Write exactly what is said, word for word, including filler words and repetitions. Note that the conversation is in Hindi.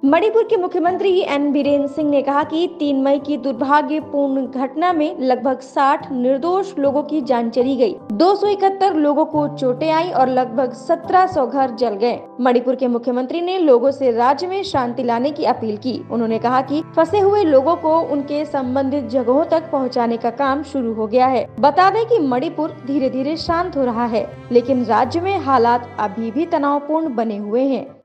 मणिपुर के मुख्यमंत्री एन बीरेन सिंह ने कहा कि तीन मई की दुर्भाग्यपूर्ण घटना में लगभग साठ निर्दोष लोगों की जान चली गई, दो सौ इकहत्तर लोगों को चोटें आई और लगभग सत्रह सौ घर जल गए। मणिपुर के मुख्यमंत्री ने लोगों से राज्य में शांति लाने की अपील की। उन्होंने कहा कि फंसे हुए लोगों को उनके संबंधित जगहों तक पहुंचाने का काम शुरू हो गया है। बता दें कि मणिपुर धीरे धीरे शांत हो रहा है, लेकिन राज्य में हालात अभी भी तनावपूर्ण बने हुए हैं।